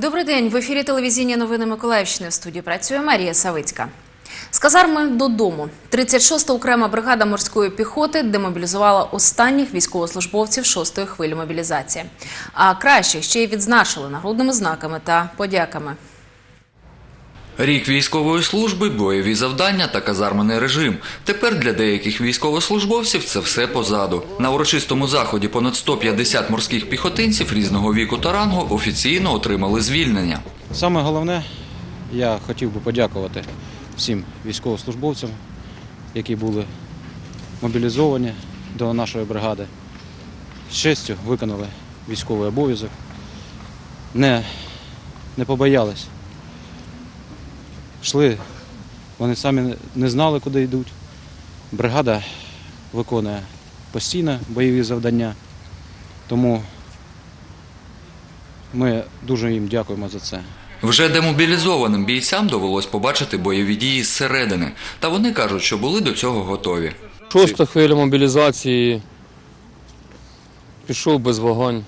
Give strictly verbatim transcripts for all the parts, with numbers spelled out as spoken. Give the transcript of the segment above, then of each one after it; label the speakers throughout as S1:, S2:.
S1: Добрий день. В ефірі телевізійні новини Миколаївщини. В студії працює Марія Савицька. З казарми додому. тридцять шоста окрема бригада морської піхоти демобілізувала останніх військовослужбовців шостої хвилі мобілізації. А кращих ще й відзначили нагрудними знаками та подяками.
S2: Рік військової служби, бойові завдання та казарменний режим. Тепер для деяких військовослужбовців це все позаду. На урочистому заході понад сто п'ятдесят морських піхотинців різного віку та рангу офіційно отримали звільнення.
S3: Саме головне, я хотів би подякувати всім військовослужбовцям, які були мобілізовані до нашої бригади. З честю виконали військовий обов'язок, не, не побоялись. Йшли, вони самі не знали, куди йдуть. Бригада виконує постійно бойові завдання, тому ми дуже їм дякуємо за це.
S2: Вже демобілізованим бійцям довелось побачити бойові дії зсередини. Та вони кажуть, що були до цього готові.
S4: Шоста хвиля мобілізації, пішов без вагань.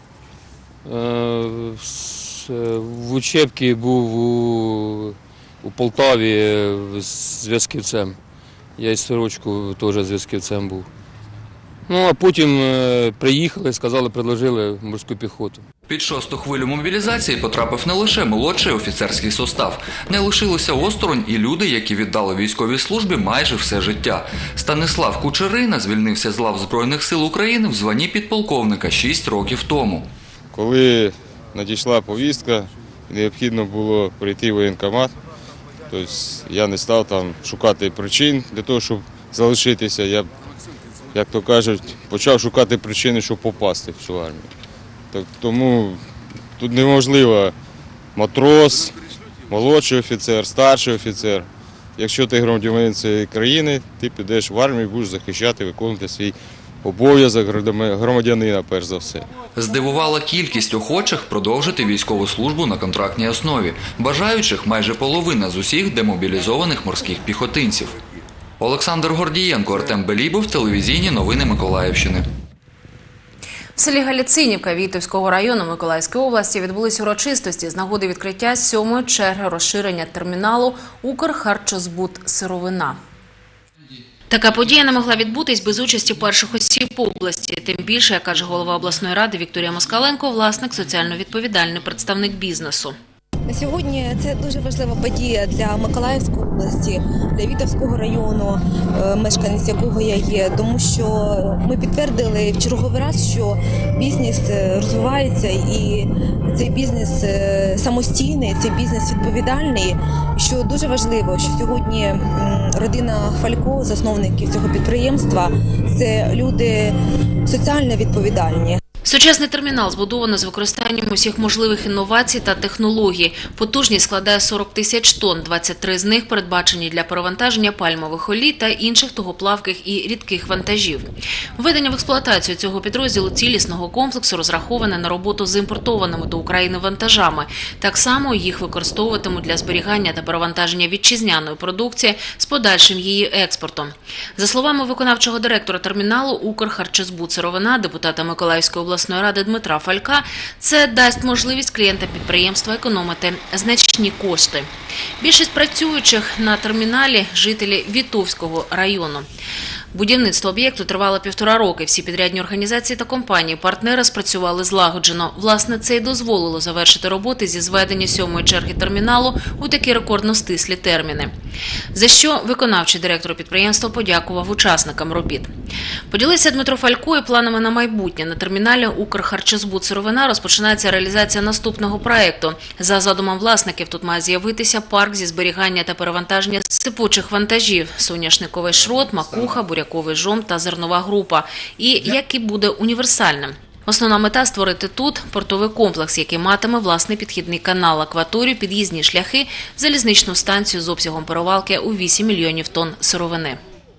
S4: В учебці був у, у Полтаві з зв'язківцем. Я із сорочку теж зв'язківцем був. Ну, а потім приїхали, сказали, предложили морську піхоту.
S2: Під шосту хвилю мобілізації потрапив не лише молодший офіцерський состав. Не лишилися осторонь і люди, які віддали військовій службі майже все життя. Станислав Кучерина звільнився з лав Збройних сил України в званні підполковника шість років тому.
S5: Коли надійшла повістка, необхідно було прийти в воєнкомат, тобто я не став там шукати причин для того, щоб залишитися. Я, як то кажуть, почав шукати причини, щоб попасти в цю армію. Так, тому тут неможливо матрос, молодший офіцер, старший офіцер. Якщо ти громадянин цієї країни, ти підеш в армію, будеш захищати, виконувати свій обов'язок громадянина, перш за все.
S2: Здивувала кількість охочих продовжити військову службу на контрактній основі. Бажаючих майже половина з усіх демобілізованих морських піхотинців. Олександр Гордієнко, Артем Белібов, телевізійні новини Миколаївщини.
S1: В селі Галіцинівка Вітовського району Миколаївської області відбулись урочистості з нагоди відкриття сьомої черги розширення терміналу «Укрхарчозбут Сировина». Така подія не могла відбутись без участі перших осіб області. Тим більше, як каже голова обласної ради Вікторія Москаленко, власник соціально відповідальний представник бізнесу.
S6: На сьогодні це дуже важлива подія для Миколаївської області, для Вітовського району, мешканець якого я є, тому що ми підтвердили в черговий раз, що бізнес розвивається і цей бізнес самостійний, цей бізнес відповідальний, що дуже важливо, що сьогодні родина Фалько, засновників цього підприємства, це люди соціально відповідальні.
S1: Сучасний термінал збудовано з використанням усіх можливих інновацій та технологій. Потужність складає сорок тисяч тонн, двадцять три з них передбачені для перевантаження пальмових олій та інших тугоплавких і рідких вантажів. Введення в експлуатацію цього підрозділу цілісного комплексу розраховане на роботу з імпортованими до України вантажами. Так само їх використовуватимуть для зберігання та перевантаження вітчизняної продукції з подальшим її експортом. За словами виконавчого директора терміналу «Укрхарчозбут Сировина», депутата Миколаївської обласної обласної ради Дмитра Фалька, це дасть можливість клієнтам підприємства економити значні кошти. Більшість працюючих на терміналі – жителі Вітовського району. Будівництво об'єкту тривало півтора роки. Всі підрядні організації та компанії, партнери спрацювали злагоджено. Власне, це й дозволило завершити роботи зі зведення сьомої черги терміналу у такі рекордно стислі терміни. За що виконавчий директор підприємства подякував учасникам робіт. Поділився Дмитро Фалько і планами на майбутнє. На терміналі «Укрхарчозбут Сировина» розпочинається реалізація наступного проєкту. За задумом власників, тут має з'явитися парк зі зберігання та перевантаження сипучих вантажів – соняшниковий шрот, макуха, буряковий жом та зернова група. І який буде універсальним. Основна мета – створити тут портовий комплекс, який матиме власний підхідний канал, акваторію, під'їзні шляхи, залізничну станцію з обсягом перевалки у вісім мільйонів тонн сировини.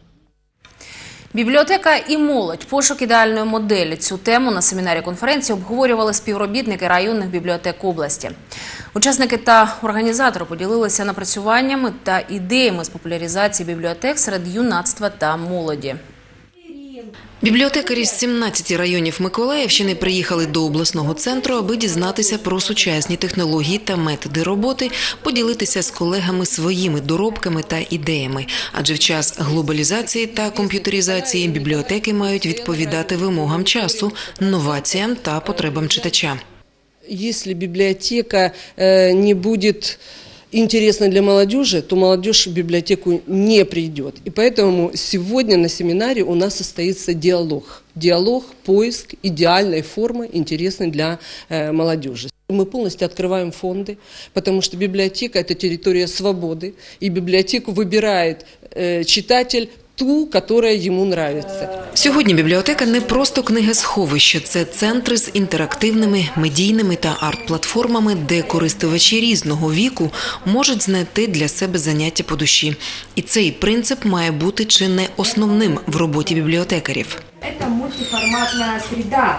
S1: Бібліотека і молодь – пошук ідеальної моделі. Цю тему на семінарі конференції обговорювали співробітники районних бібліотек області. Учасники та організатори поділилися напрацюваннями та ідеями з популяризації бібліотек серед юнацтва та молоді.
S7: Бібліотекарі з сімнадцяти районів Миколаївщини приїхали до обласного центру, аби дізнатися про сучасні технології та методи роботи, поділитися з колегами своїми доробками та ідеями. Адже в час глобалізації та комп'ютеризації бібліотеки мають відповідати вимогам часу, новаціям та потребам читача.
S8: Если библиотека не будет интересно для молодежи, то молодежь в библиотеку не придет. И поэтому сегодня на семинаре у нас состоится диалог. Диалог, поиск идеальной формы, интересной для э, молодежи. Мы полностью открываем фонды, потому что библиотека – это территория свободы, и библиотеку выбирает э, читатель ту, яка йому подобається.
S7: Сьогодні бібліотека не просто книгосховище, це центри з інтерактивними, медійними та арт-платформами, де користувачі різного віку можуть знайти для себе заняття по душі. І цей принцип має бути чи не основним в роботі бібліотекарів.
S9: Це мультиформатна середа.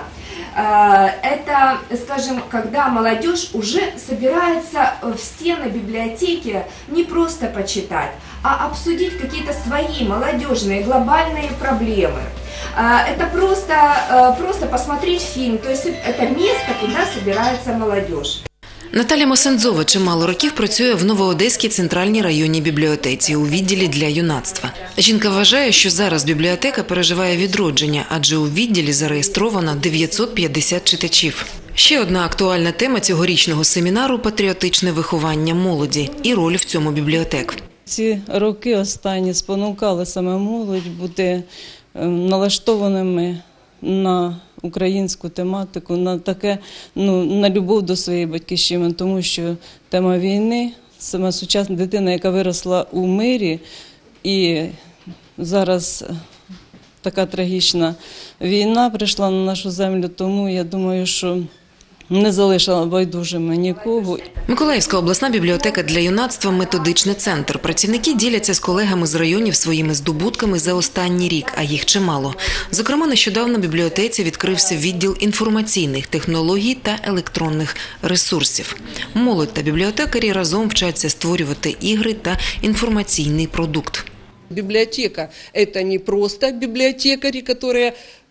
S9: Это, скажем, когда молодежь уже собирается в стены библиотеки не просто почитать, а обсудить какие-то свои молодежные глобальные проблемы. Это просто, просто посмотреть фильм, то есть это место, куда собирается молодежь.
S7: Наталя Мосенцова чимало років працює в Новоодеській центральній районній бібліотеці у відділі для юнацтва. Жінка вважає, що зараз бібліотека переживає відродження, адже у відділі зареєстровано дев'ятсот п'ятдесят читачів. Ще одна актуальна тема цьогорічного семінару – патріотичне виховання молоді і роль в цьому бібліотек.
S10: Ці роки останні спонукали саме молодь бути налаштованими на українську тематику, на таке, ну, на любов до своєї батьківщини, тому що тема війни, сама сучасна дитина, яка виросла у мирі, і зараз така трагічна війна прийшла на нашу землю, тому я думаю, що не залишила байдужими нікого.
S7: Миколаївська обласна бібліотека для юнацтва – методичний центр. Працівники діляться з колегами з районів своїми здобутками за останній рік, а їх чимало. Зокрема, нещодавно в бібліотеці відкрився відділ інформаційних технологій та електронних ресурсів. Молодь та бібліотекарі разом вчаться створювати ігри та інформаційний продукт.
S8: Библиотека – это не просто библиотекари, которые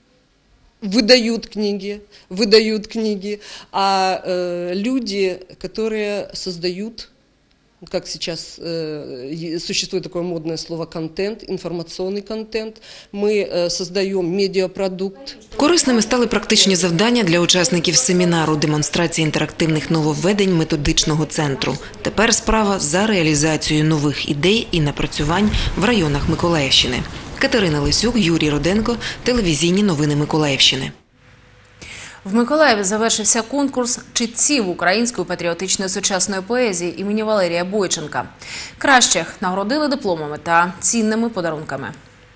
S8: выдают книги, выдают книги, а э, люди, которые создают, как сейчас э, существует такое модное слово, контент, информационный контент. Мы э, создаем медиапродукт.
S7: Корисними стали практичні завдання для учасників семінару, демонстрації інтерактивних нововведень методичного центру. Тепер справа за реалізацією нових ідей і напрацювань в районах Миколаївщини. Катерина Лисюк, Юрій Руденко, телевізійні новини Миколаївщини.
S1: В Миколаєві завершився конкурс читців української патріотичної сучасної поезії імені Валерія Бойченка. Кращих нагородили дипломами та цінними подарунками.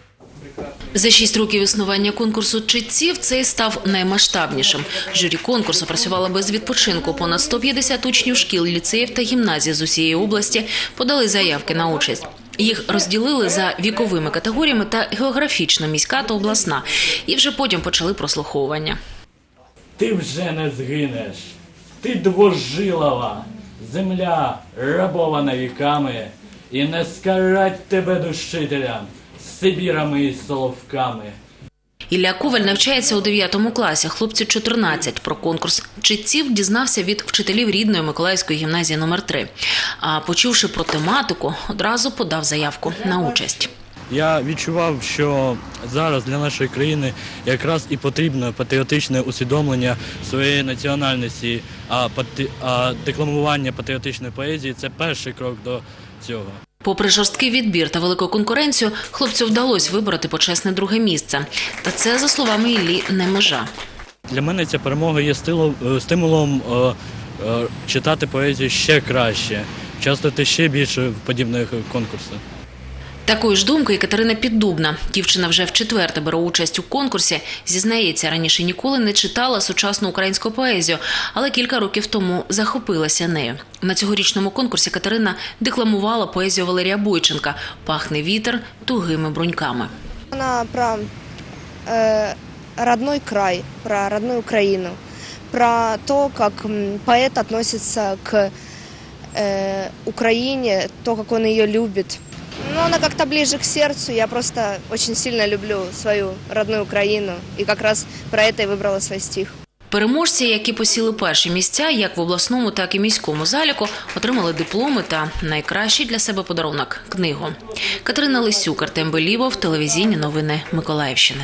S1: За шість років існування конкурсу читців цей став наймасштабнішим. Журі конкурсу працювало без відпочинку. Понад сто п'ятдесят учнів шкіл, ліцеїв та гімназій з усієї області подали заявки на участь. Їх розділили за віковими категоріями та географічно – міська та обласна. І вже потім почали прослуховування.
S11: Ти вже не згинеш, ти двожилова, земля рабована віками, і не скарать тебе душителям, сибірами і соловками.
S1: Ілля Коваль навчається у дев'ятому класі, хлопцю чотирнадцять. Про конкурс читців дізнався від вчителів рідної Миколаївської гімназії номер три. А почувши про тематику, одразу подав заявку на участь.
S11: Я відчував, що зараз для нашої країни якраз і потрібно патріотичне усвідомлення своєї національності, а, патрі... а декламування патріотичної поезії – це перший крок до цього.
S1: Попри жорсткий відбір та велику конкуренцію, хлопцю вдалося вибороти почесне друге місце. Та це, за словами Іллі, не межа.
S11: Для мене ця перемога є стимулом читати поезію ще краще, участвувати ще більше в подібних конкурсах.
S1: Такої ж думки і Катерина Піддубна. Дівчина вже вчетверте бере участь у конкурсі. Зізнається, раніше ніколи не читала сучасну українську поезію, але кілька років тому захопилася нею. На цьогорічному конкурсі Катерина декламувала поезію Валерія Бойченка «Пахне вітер тугими бруньками».
S12: Вона про э, родной край, про родную Украину, про то, как поэт относится к э, Украине, то, как он ее любит. Ну, Но она как-то ближе к сердцу. Я просто очень сильно люблю свою родную Украину. И как раз про это и выбрала свой стих.
S1: Переможці, які посіли перші місця, як в обласному, так і міському заліку, отримали дипломи та найкращий для себе подарунок – книгу. Катерина Лисюк, Артем Белівов, телевізійні новини Миколаївщини.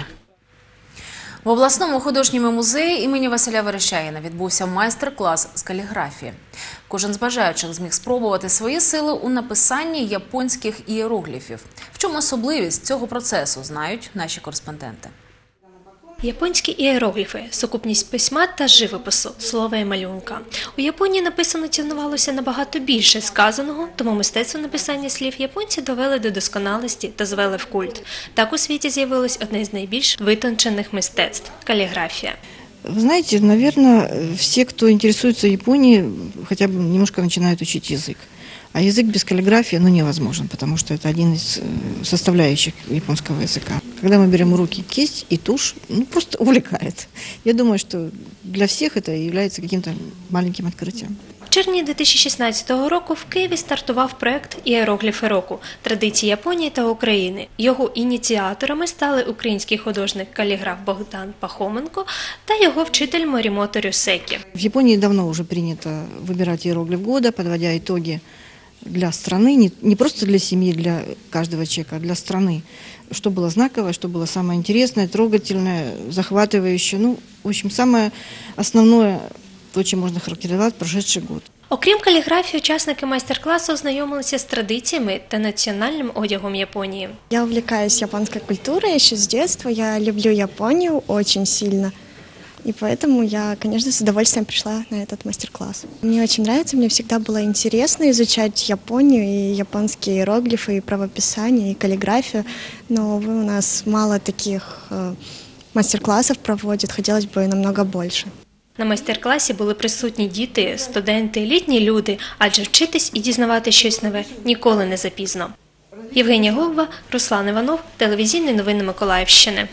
S1: В обласному художньому музеї імені Василя Верещагіна відбувся майстер-клас з каліграфії. Кожен з бажаючих зміг спробувати свої сили у написанні японських ієрогліфів. В чому особливість цього процесу, знають наші кореспонденти.
S13: Японські ієрогліфи – сукупність письма та живопису, слова і малюнка. У Японії написано цінувалося набагато більше сказаного, тому мистецтво написання слів японці довели до досконалості та звели в культ. Так у світі з'явилось одне з найбільш витончених мистецтв – каллиграфия.
S14: Вы знаете, наверное, все, кто интересуется Японией, хотя бы немножко начинают учить язык. А язык без каллиграфии ну, невозможен, потому что это один из составляющих японского языка. Когда мы берем в руки кисть и тушь, ну, просто увлекает. Я думаю, что для всех это является каким-то маленьким открытием.
S13: В червні дві тисячі шістнадцятого року в Києві стартував проект «Ієрогліфи року. Традиції Японії та України». Його ініціаторами стали український художник-каліграф Богдан Пахоменко та його вчитель Морімото Рюсекі.
S14: В Японии давно уже принято выбирать иероглиф года, подводя итоги для страны, не, не просто для семьи, для каждого человека, а для страны. Что было знаковое, что было самое интересное, трогательное, захватывающее. Ну, в общем, самое основное, то, чем можно характеризовать прошедший год.
S13: Окрім каліграфії, учасники майстер-класу ознайомилися з традиціями та національним одягом Японії.
S15: Я увлекаюсь японской культурой еще с детства. Я люблю Японию очень сильно. И поэтому я, конечно, с удовольствием пришла на этот мастер-класс. Мне очень нравится, мне всегда было интересно изучать Японию и японские иероглифы, и правописание, и каллиграфию. Но увы, у нас мало таких э, мастер-классов проводят, хотелось бы намного больше.
S13: На майстер-класі були присутні діти, студенти, літні люди, адже вчитись і дізнавати щось нове ніколи не запізно. Євгенія Голова, Руслан Іванов, телевізійні новини Миколаївщини.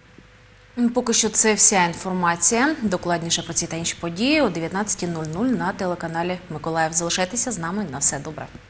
S1: Поки що це вся інформація. Докладніше про ці та інші події о дев'ятнадцятій нуль нуль на телеканалі Миколаїв. Залишайтеся з нами. На все добре.